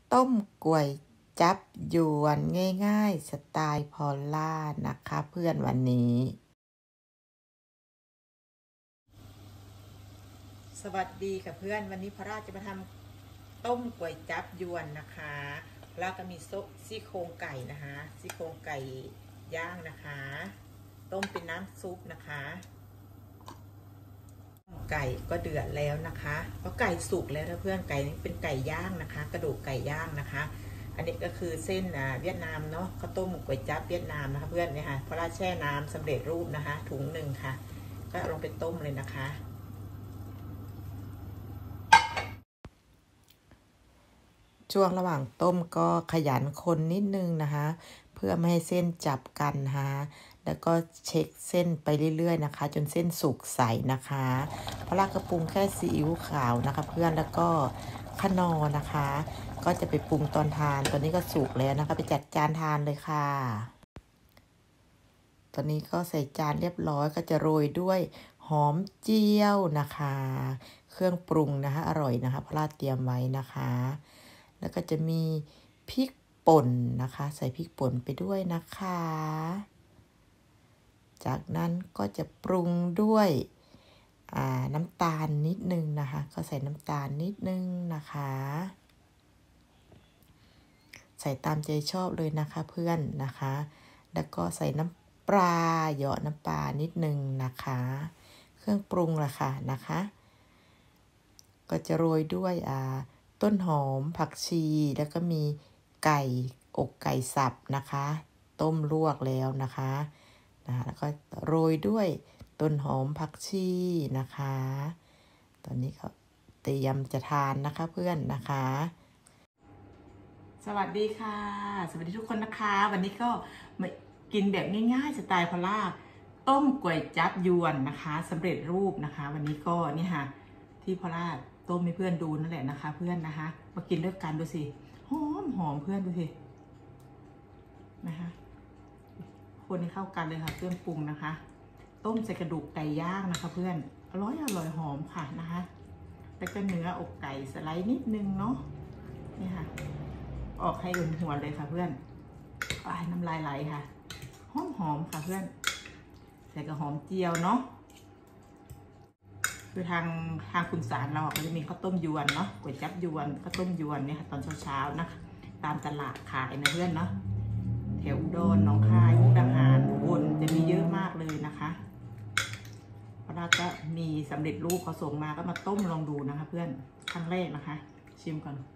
ต้มก๋วยจั๊บยวนง่ายๆสไตล์พอลล่านะคะเพื่อนวันนี้สวัสดีค่ะเพื่อนวันนี้พอลล่าจะมาทำต้มก๋วยจั๊บยวนนะคะแล้วก็มีซี่โครงไก่นะคะซี่โครงไก่ย่างนะคะต้มเป็นน้ำซุปนะคะไก่ก็เดือดแล้วนะคะเพราะไก่สุกแล้วนะเพื่อนไก่นี้เป็นไก่ย่างนะคะกระดูกไก่ย่างนะคะอันนี้ก็คือเส้นเวียดนามเนาะข้าวต้มก๋วยจั๊บเวียดนามนะคะเพื่อนเนี่ยค่ะพอราแช่น้ำสำเร็จรูปนะคะถุงหนึ่งค่ะก็ลงไปต้มเลยนะคะช่วงระหว่างต้มก็ขยันคนนิดนึงนะคะเพื่อไม่ให้เส้นจับกันนะคะแล้วก็เช็คเส้นไปเรื่อยๆนะคะจนเส้นสุกใสนะคะพอรากระปรุงแค่ซีอิ๊วขาวนะคะเพื่อนแล้วก็ขนอนะคะก็จะไปปรุงตอนทานตอนนี้ก็สุกแล้วนะคะไปจัดจานทานเลยค่ะตอนนี้ก็ใส่จานเรียบร้อยก็จะโรยด้วยหอมเจียวนะคะเครื่องปรุงนะคะอร่อยนะคะพอราเตรียมไว้นะคะแล้วก็จะมีพริกป่นนะคะใส่พริกป่นไปด้วยนะคะจากนั้นก็จะปรุงด้วยน้ำตาลนิดนึงนะคะก็ใส่น้ำตาลนิดนึงนะคะใส่ตามใจชอบเลยนะคะเพื่อนนะคะแล้วก็ใส่น้ำปลาเหยาะน้ำปลานิดนึงนะคะเครื่องปรุงละค่ะนะคะก็จะโรยด้วยต้นหอมผักชีแล้วก็มีไก่อกไก่สับนะคะต้มลวกแล้วนะคะแล้วก็โรยด้วยต้นหอมผักชีนะคะตอนนี้ก็เตรียมจะทานนะคะเพื่อนนะคะสวัสดีค่ะสวัสดีทุกคนนะคะวันนี้ก็มากินแบบง่ายๆสไตล์พอลล่าต้มก๋วยจั๊บยวนนะคะสำเร็จรูปนะคะวันนี้ก็นี่ค่ะที่พอลล่าต้มให้เพื่อนดูนั่นแหละนะคะเพื่อนนะคะมากินด้วยกันดูสิหอมเพื่อนดูสินะคะคนให้เข้ากันเลยค่ะเครื่องปรุงนะคะต้มใส่กระดูกไก่ย่างนะคะเพื่อนอร่อยหอมค่ะนะคะแล้วก็เนื้ออกไก่สไลด์นิดนึงเนาะนี่ค่ะออกให้หัวเลยค่ะเพื่อนน้ำลายไหลค่ะหอมค่ะเพื่อนใส่กระหอมเจียวเนาะคือทางคุณสารเราก็จะมีข้าวต้มยวนเนาะก๋วยจั๊บยวนข้าวต้มยวนเนี่ยตอนเช้าๆนะคะตามตลาดขายนะเพื่อนเนาะแถวอุดรหนองคายมุกดาหารอุบลจะมีเยอะมากเลยนะคะเพราะเราก็มีสำเร็จรูปเขาส่งมาก็มาต้มลองดูนะคะเพื่อนครั้งแรกนะคะชิมก่อน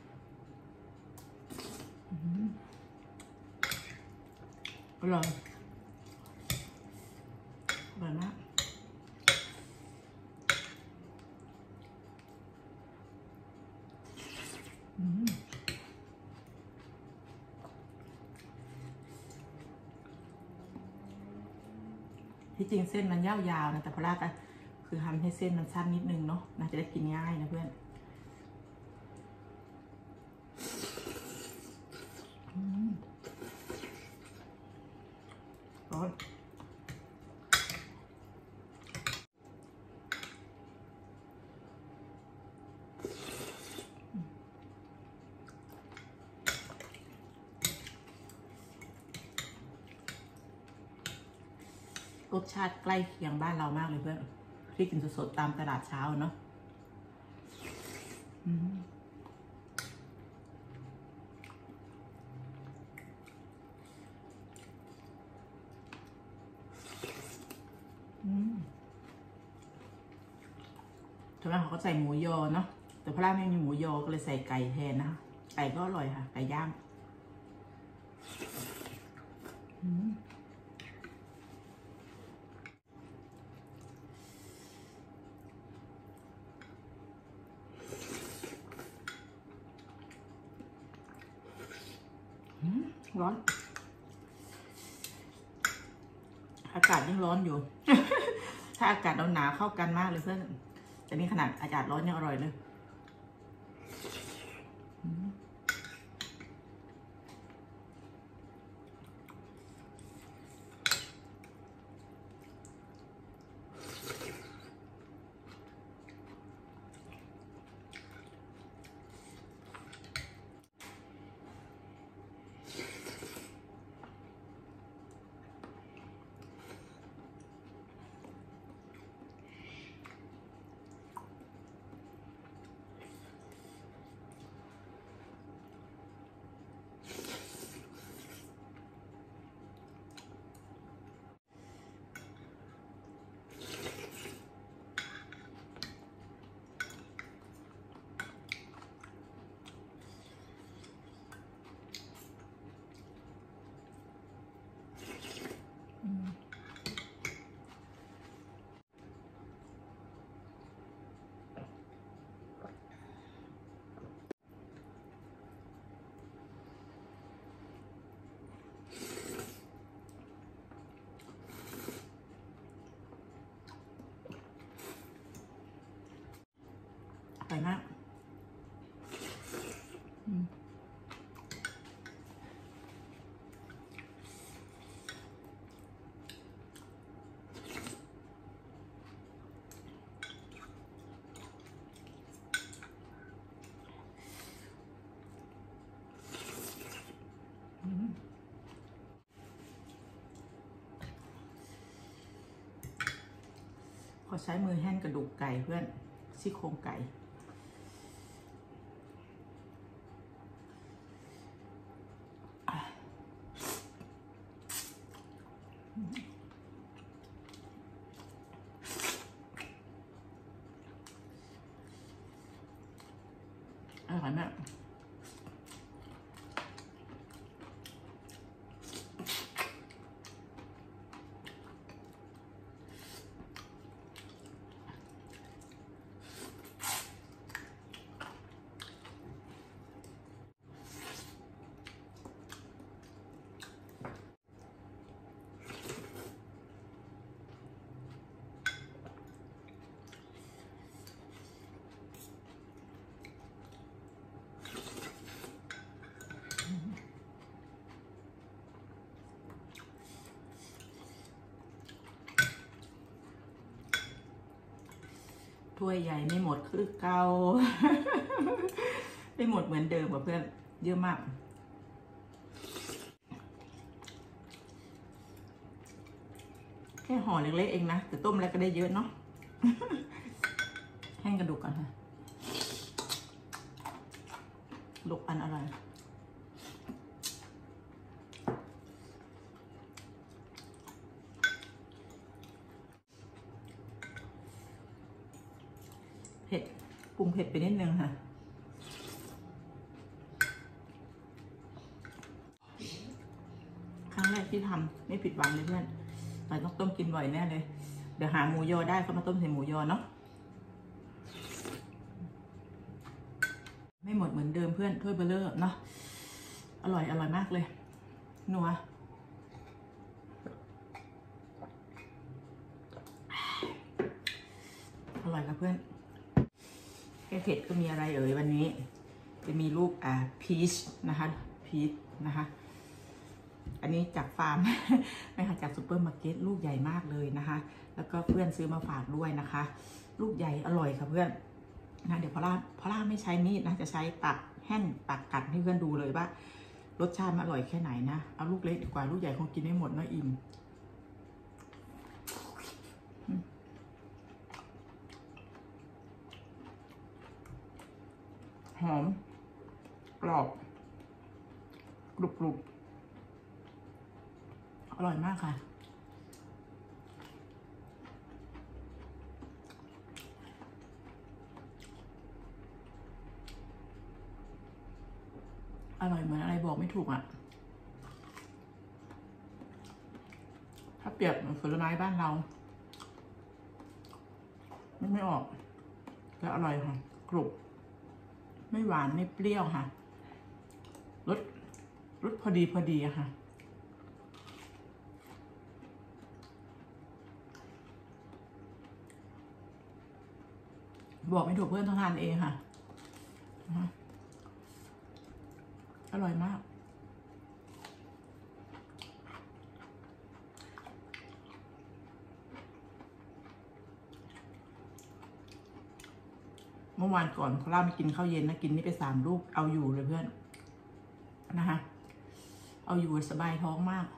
อร่อยมากที่จริงเส้นมันยาวๆนะแต่พอลาก็คือทำให้เส้นมันสั้นนิดนึงเนาะน่าจะได้กินง่ายนะเพื่อนร้อนรสชาติใกล้เคียงบ้านเรามากเลยเพื่อนที่กินสดๆตามตลาดเช้าเนาะส่วนมากเขาก็ใส่หมูยอเนาะแต่พระราไม่มีหมูยอก็เลยใส่ไก่แทนนะคะไก่ก็อร่อยค่ะไก่ย่างร้อนอากาศยังร้อนอยู่ ถ้าอากาศหนาวเข้ากันมากเลยเพื่อนแต่นี่ขนาดอากาศร้อนยังอร่อยเลยอใช้มือแห่นกระดูกไก่เพื่อนซี่โครงไก่อร่อยมากถ้วยใหญ่ไม่หมดคือเก่า ไม่หมดเหมือนเดิมกับเพื่อนเยอะมากแค่ห่อเล็กๆเองนะแต่ต้มแล้วก็ได้เยอะเนาะ แห้งกระดูกก่อนค่ะลูกอันอร่อยเผ็ดปรุงเผ็ดไปนิดนึงค่ะครั้งแรกที่ทำไม่ผิดหวังเลยเพื่อนเราต้องต้มกินบ่อยแน่เลยเดี๋ยวหาหมูยอได้ก็มาต้มใส่หมูยอเนาะไม่หมดเหมือนเดิมเพื่อนถ้วยเบลเลอร์เนาะอร่อยมากเลยนัวอร่อยครับเพื่อนแค่เผ็ดก็มีอะไรวันนี้จะมีลูกพีชนะคะพีชนะคะอันนี้จากฟาร์ม ไม่ค่ะจากซูเปอร์มาร์เก็ตลูกใหญ่มากเลยนะคะแล้วก็เพื่อนซื้อมาฝากด้วยนะคะลูกใหญ่อร่อยค่ะเพื่อนนะเดี๋ยวพอล่าไม่ใช้มีดนะจะใช้ตัดแห่นตัดกัดให้เพื่อนดูเลยว่ารสชาติมันอร่อยแค่ไหนนะเอาลูกเล็กดีกว่าลูกใหญ่คงกินไม่หมดนะอิ่มหอมกรอบกรุบอร่อยมากค่ะอร่อยเหมือนอะไรบอกไม่ถูกอ่ะถ้าเปรียบเหมือนผลไม้บ้านเราไม่ออกแต่อร่อยค่ะกรุบไม่หวานไม่เปรี้ยวค่ะรสพอดีอะค่ะบอกไม่ถูกเพื่อนต้องทานเองค่ะอร่อยมากเมื่อวานก่อนเขาเล่าไม่กินข้าวเย็นนะกินนี่ไป3 ลูกเอาอยู่เลยเพื่อนนะคะเอาอยู่สบายท้องมาก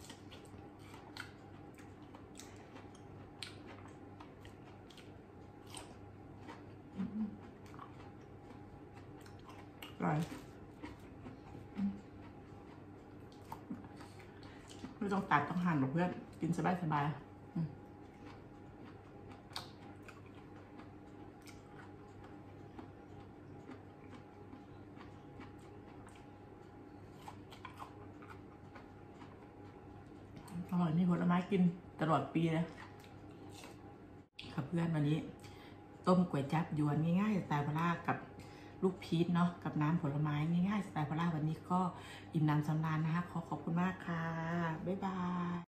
อร่อยไม่ต้องตัดต้องหั่นหรอกเพื่อนกินสบายอร่อยมีผลไม้กินตลอดปีเลยครับเพื่อนวันนี้ต้มก๋วยจั๊บยวนง่ายๆสไตล์พม่ากับลูกพีชเนาะกับน้ำผลไม้ง่ายๆสไตล์พม่าวันนี้ก็อิ่มน้ำสำราญนะคะขอบคุณมากค่ะบ๊ายบาย